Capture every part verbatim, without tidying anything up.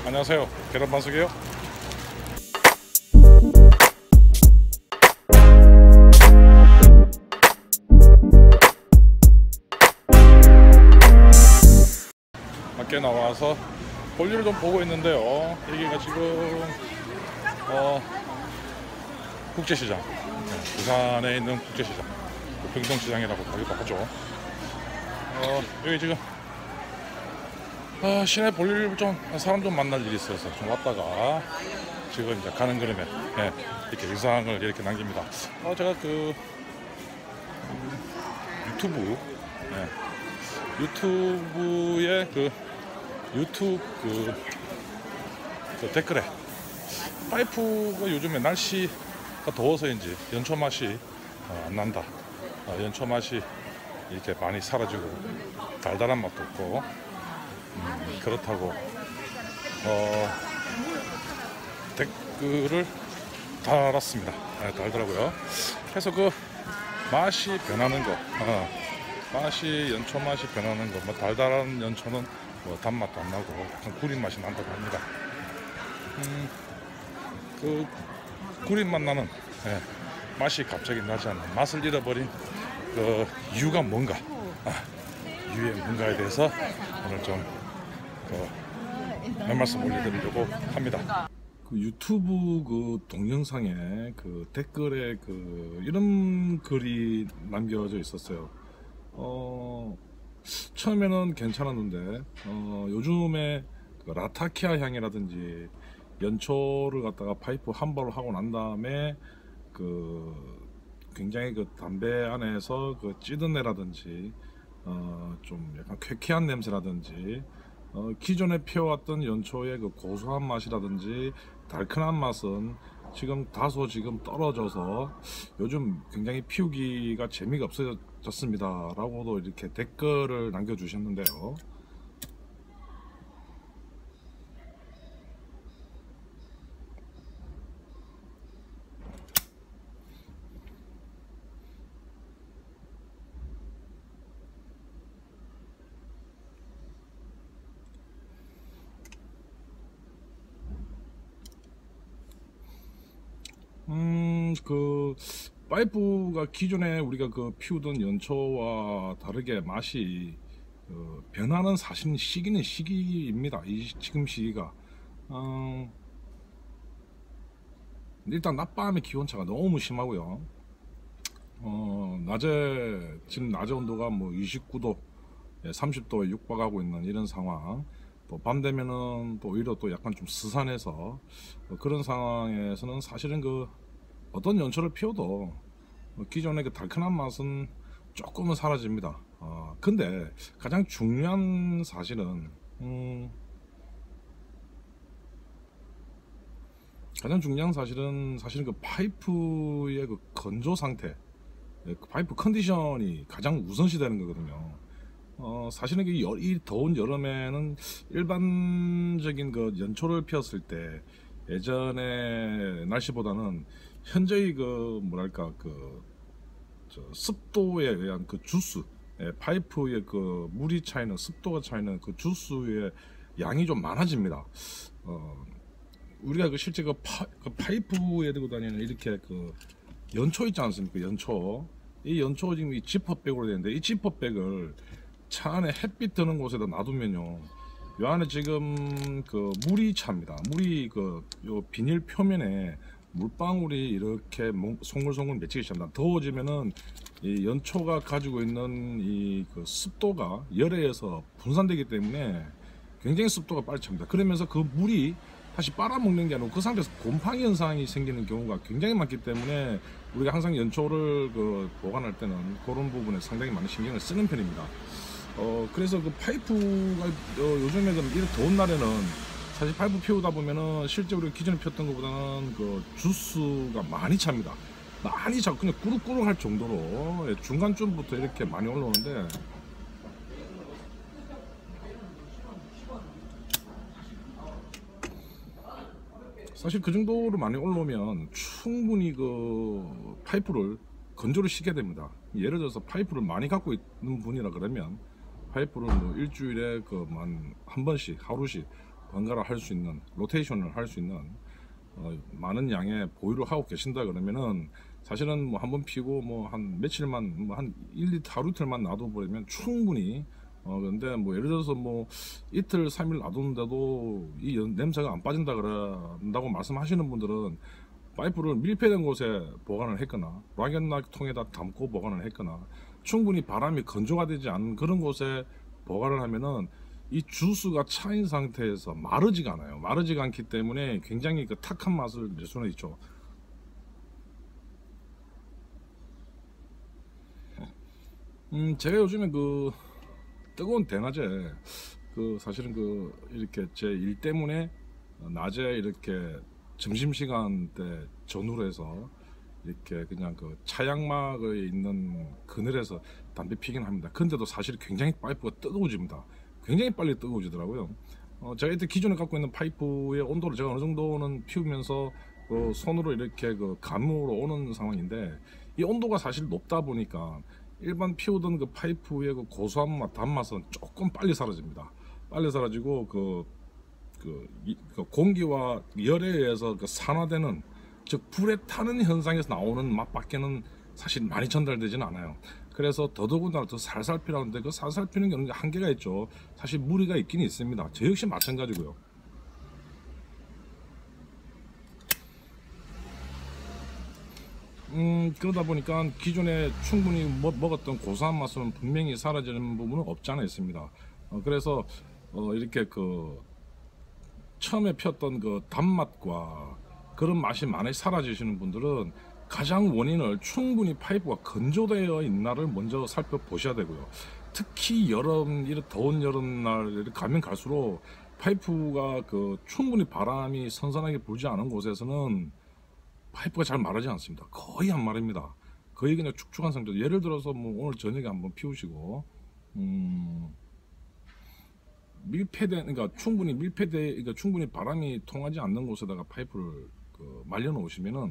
안녕하세요. 계란반숙이에요. 밖에 나와서 볼일을 좀 보고 있는데요. 여기가 지금 어, 국제시장, 부산에 있는 국제시장, 평동시장이라고 하기도 하죠. 어, 여기 지금 아, 시내 볼일 좀 사람 좀 만날 일이 있어서 좀 왔다가 지금 이제 가는 그림에 예, 이렇게 영상을 이렇게 남깁니다. 어, 제가 그 음, 유튜브 예, 유튜브에 그 유튜브 그, 그 댓글에 파이프가 요즘에 날씨가 더워서인지 연초 맛이 어, 안 난다. 어, 연초 맛이 이렇게 많이 사라지고 달달한 맛도 없고 음, 그렇다고 어, 댓글을 달았습니다. 네, 달더라고요. 그래서 그 맛이 변하는 거, 어, 맛이 연초 맛이 변하는 거, 뭐 달달한 연초는 뭐 단맛도 안 나고 약간 구린 맛이 난다고 합니다. 음, 그 구린 맛 나는 예, 맛이 갑자기 나지 않는 맛을 잃어버린 그 이유가 뭔가, 아, 이유의 뭔가에 대해서 오늘 좀 그, 몇 말씀 올려드리려고 합니다. 그 유튜브 그 동영상에 그 댓글에 그 이런 글이 남겨져 있었어요. 어, 처음에는 괜찮았는데 어, 요즘에 그 라타키아 향이라든지 연초를 갖다가 파이프 한 발로 하고 난 다음에 그 굉장히 그 담배 안에서 그 찌든내라든지 어, 좀 약간 쾌쾌한 냄새라든지 어, 기존에 피워왔던 연초의 그 고소한 맛이라든지 달큰한 맛은 지금 다소 지금 떨어져서 요즘 굉장히 피우기가 재미가 없어졌습니다 라고도 이렇게 댓글을 남겨주셨는데요. 음, 그 파이프가 기존에 우리가 그 피우던 연초와 다르게 맛이 그 변하는 사실은 시기는 시기입니다. 이 지금 시기가 어, 일단 낮밤의 기온차가 너무 심하고요. 어, 낮에 지금 낮의 온도가 뭐 이십구 도, 삼십 도에 육박하고 있는 이런 상황. 또 밤 되면은 또 오히려 또 약간 좀 스산해서 어, 그런 상황에서는 사실은 그 어떤 연초를 피워도 기존의 그 달큰한 맛은 조금은 사라집니다. 어, 근데 가장 중요한 사실은 음, 가장 중요한 사실은 사실은 그 파이프의 그 건조 상태, 그 파이프 컨디션이 가장 우선시 되는 거거든요. 어, 사실은 이 더운 여름에는 일반적인 그 연초를 피웠을 때 예전의 날씨보다는 현재의 그 뭐랄까 그 습도에 의한 그 주스, 예, 파이프의 그 물이 차이는 습도가 차이는 그 주스의 양이 좀 많아집니다. 어, 우리가 그 실제 그, 파, 그 파이프에 들고 다니는 이렇게 그 연초 있지 않습니까? 연초. 이 연초 지금 이 지퍼백으로 되는데 이 지퍼백을 차 안에 햇빛 드는 곳에다 놔두면요, 이 안에 지금 그 물이 찹니다. 물이 그 요 비닐 표면에 물방울이 이렇게 송글송글 맺히기 시작합니다. 더워지면은 이 연초가 가지고 있는 이 그 습도가 열에서 분산되기 때문에 굉장히 습도가 빨리 찹니다. 그러면서 그 물이 다시 빨아먹는 게 아니고 그 상태에서 곰팡이 현상이 생기는 경우가 굉장히 많기 때문에 우리가 항상 연초를 그 보관할 때는 그런 부분에 상당히 많은 신경을 쓰는 편입니다. 어, 그래서 그 파이프가 어, 요즘에 그 이렇게 더운 날에는 사실 파이프 피우다 보면은 실제 우리가 기존에 피웠던 것보다는 그 주스가 많이 찹니다. 많이 차고 그냥 꾸룩꾸룩 할 정도로 중간쯤부터 이렇게 많이 올라오는데, 사실 그 정도로 많이 올라오면 충분히 그 파이프를 건조를 시켜야 됩니다. 예를 들어서 파이프를 많이 갖고 있는 분이라 그러면 파이프를 뭐 일주일에 그만 한 번씩 하루씩 번갈아 할 수 있는, 로테이션을 할 수 있는 어, 많은 양의 보유를 하고 계신다 그러면은 사실은 뭐 한번 피고 뭐 한 며칠만 뭐 한 일, 이, 하루 이틀만 놔둬버리면 충분히 어 근데 뭐 예를 들어서 뭐 이틀 삼 일 놔뒀는데도 이 연- 냄새가 안 빠진다 그런다고 말씀하시는 분들은 파이프를 밀폐된 곳에 보관을 했거나 락앤락 통에다 담고 보관을 했거나 충분히 바람이 건조가 되지 않은 그런 곳에 보관을 하면은 이 주스가 차인 상태에서 마르지가 않아요. 마르지가 않기 때문에 굉장히 그 탁한 맛을 낼 수는 있죠. 음, 제가 요즘에 그 뜨거운 대낮에 그 사실은 그 이렇게 제 일 때문에 낮에 이렇게 점심시간 때 전후로 해서 이렇게 그냥 그 차양막에 있는 그늘에서 담배 피긴 합니다. 근데도 사실 굉장히 파이프가 뜨거워집니다. 굉장히 빨리 뜨거워지더라고요. 어, 제가 이때 기존에 갖고 있는 파이프의 온도를 제가 어느 정도는 피우면서 그 손으로 이렇게 그 감으로 오는 상황인데 이 온도가 사실 높다 보니까 일반 피우던 그 파이프의 그 고소한 맛, 단맛은 조금 빨리 사라집니다. 빨리 사라지고 그, 그, 이- 그 공기와 열에 의해서 그 산화되는 즉 불에 타는 현상에서 나오는 맛밖에는 사실 많이 전달되지는 않아요. 그래서 더더군다나 더 살살 피라는데 그 살살 피는 게 한계가 있죠. 사실 무리가 있긴 있습니다. 저 역시 마찬가지고요. 음, 그러다 보니까 기존에 충분히 먹, 먹었던 고소한 맛은 분명히 사라지는 부분은 없지 않아 있습니다. 어, 그래서 어, 이렇게 그 처음에 폈던 그 단맛과 그런 맛이 많이 사라지시는 분들은 가장 원인을 충분히 파이프가 건조되어 있나를 먼저 살펴보셔야 되고요. 특히 여름, 이런 더운 여름날 이렇게 가면 갈수록 파이프가 그 충분히 바람이 선선하게 불지 않은 곳에서는 파이프가 잘 마르지 않습니다. 거의 안 마릅니다. 거의 그냥 축축한 상태. 예를 들어서 뭐 오늘 저녁에 한번 피우시고 음, 밀폐된 그러니까 충분히 밀폐돼 그러니까 충분히 바람이 통하지 않는 곳에다가 파이프를 그 말려 놓으시면은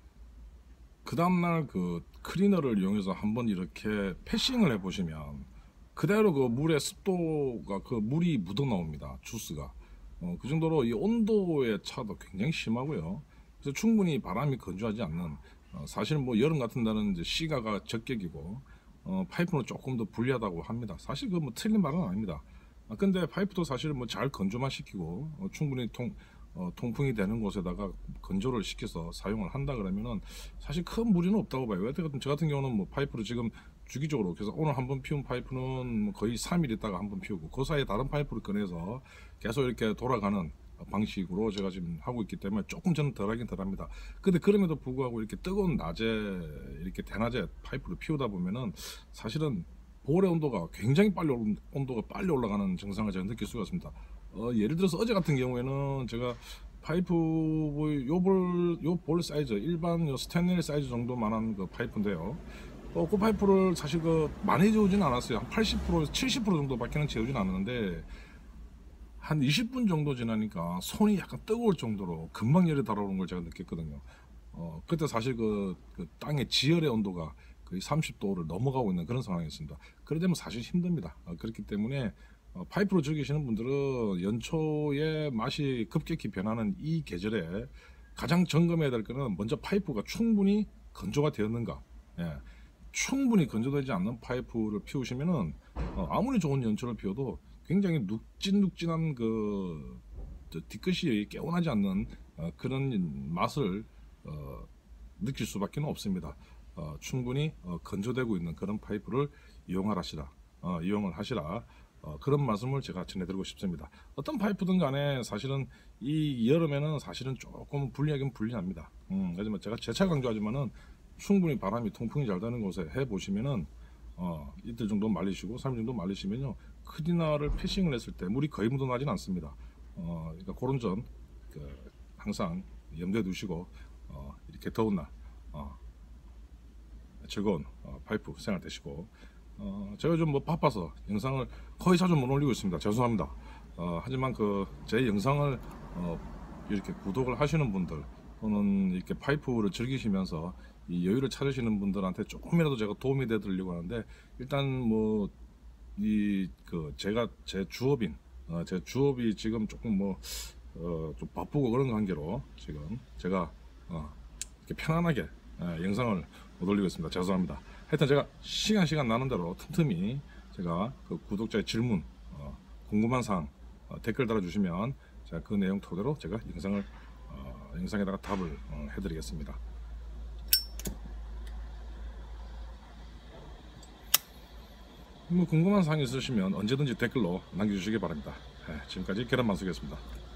그 다음날 그 클리너를 이용해서 한번 이렇게 패싱을 해 보시면 그대로 그 물의 습도가 그 물이 묻어 나옵니다. 주스가 어, 그 정도로 이 온도의 차도 굉장히 심하고요. 그래서 충분히 바람이 건조하지 않는 어, 사실 뭐 여름 같은 날은 이제 시가가 적격이고 어, 파이프는 조금 더 불리하다고 합니다. 사실 그 뭐 틀린 말은 아닙니다. 아, 근데 파이프도 사실 뭐 잘 건조만 시키고 어, 충분히 통, 어, 통풍이 되는 곳에다가 건조를 시켜서 사용을 한다 그러면은 사실 큰 무리는 없다고 봐요. 여태까지 저 같은 경우는 뭐 파이프를 지금 주기적으로 그래서 오늘 한번 피운 파이프는 뭐 거의 삼 일 있다가 한번 피우고 그 사이에 다른 파이프를 꺼내서 계속 이렇게 돌아가는 방식으로 제가 지금 하고 있기 때문에 조금 저는 덜하긴 덜합니다. 근데 그럼에도 불구하고 이렇게 뜨거운 낮에 이렇게 대낮에 파이프를 피우다 보면은 사실은 볼의 온도가 굉장히 빨리 올- 온도가 빨리 올라가는 증상을 제가 느낄 수가 있습니다. 어, 예를 들어서 어제 같은 경우에는 제가 파이프 요볼 요 볼 사이즈 일반 요 스테인리스 사이즈 정도만한 그 파이프인데요. 어, 그 파이프를 사실 그 많이 재우진 않았어요. 한 팔십 퍼센트 칠십 퍼센트 정도밖에는 재우진 않았는데 한 이십 분 정도 지나니까 손이 약간 뜨거울 정도로 금방 열이 달아오는 걸 제가 느꼈거든요. 어, 그때 사실 그, 그 땅의 지열의 온도가 거의 삼십 도를 넘어가고 있는 그런 상황이었습니다. 그래 되면 사실 힘듭니다. 어, 그렇기 때문에 어, 파이프로 즐기시는 분들은 연초에 맛이 급격히 변하는 이 계절에 가장 점검해야 될 거는 먼저 파이프가 충분히 건조가 되었는가. 예. 충분히 건조되지 않는 파이프를 피우시면은 어, 아무리 좋은 연초를 피워도 굉장히 눅진눅진한 그 저 뒤끝이 깨어나지 않는 어, 그런 맛을 어, 느낄 수밖에 없습니다. 어, 충분히 어, 건조되고 있는 그런 파이프를 이용하시라, 어, 이용을 하시라. 어, 그런 말씀을 제가 전해드리고 싶습니다. 어떤 파이프든 간에 사실은 이 여름에는 사실은 조금 불리하긴 불리합니다. 음, 하지만 제가 재차 강조하지만은 충분히 바람이 통풍이 잘 되는 곳에 해 보시면은 어, 이틀 정도 말리시고 삼 일 정도 말리시면요 클리너를 패싱을 했을 때 물이 거의 묻어나진 않습니다. 어, 그러니까 그런 점 그, 항상 염두에 두시고 어, 이렇게 더운 날 어, 즐거운 어, 파이프 생활 되시고 어, 제가 좀 뭐 바빠서 영상을 거의 자주 못 올리고 있습니다. 죄송합니다. 어, 하지만 그 제 영상을 어, 이렇게 구독을 하시는 분들 또는 이렇게 파이프를 즐기시면서 이 여유를 찾으시는 분들한테 조금이라도 제가 도움이 되드리려고 하는데 일단 뭐 이 그 제가 제 주업인 어, 제 주업이 지금 조금 뭐 어, 좀 바쁘고 그런 관계로 지금 제가 어, 이렇게 편안하게 예, 영상을 못 올리고 있습니다. 죄송합니다. 하여튼 제가 시간 시간 나는 대로 틈틈이 제가 그 구독자의 질문 어, 궁금한 사항 어, 댓글 달아주시면 제가 그 내용 토대로 제가 영상을 어, 영상에다가 답을 어, 해드리겠습니다. 뭐 궁금한 사항 있으시면 언제든지 댓글로 남겨주시기 바랍니다. 예, 지금까지 계란만수였습니다.